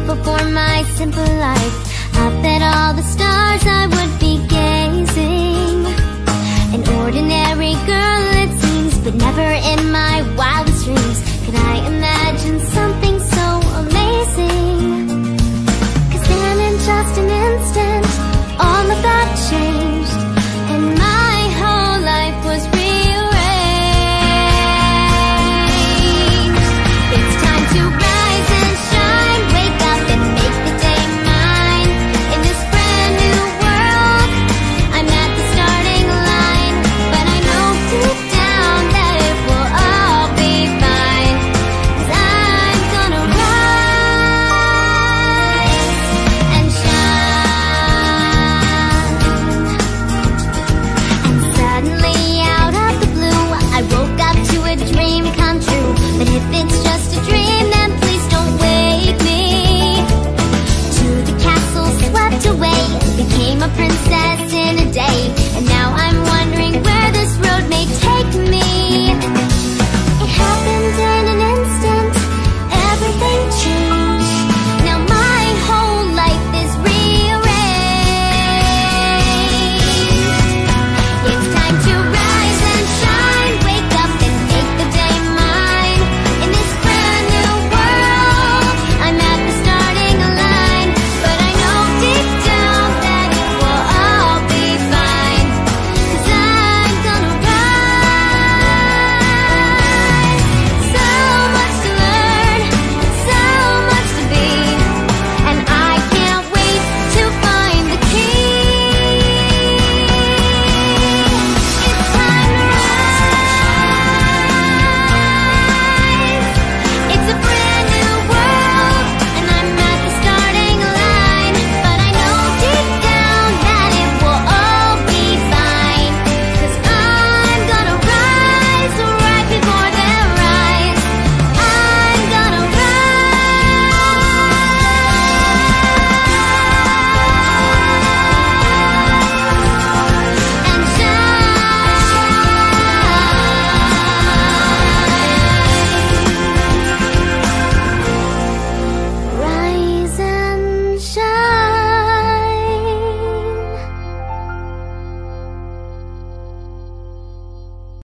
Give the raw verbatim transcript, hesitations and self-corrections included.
before my simple life. Up at all the stars I would be gazing. An ordinary girl it seems, but never in my wildest dreams could I imagine something so amazing. Cause then in just an instant, all of that changed, and my whole life was rearranged. It's time to rise and shine, wake up and make the day mine. In this brand new world, I'm at the starting line, but I know deep down that it will all be fine. Cause I'm gonna rise and shine. And suddenly out of the blue, I woke up to a dream come true. But if it's just a dream, then please don't wake me. To the castle swept away, became a princess in a day, and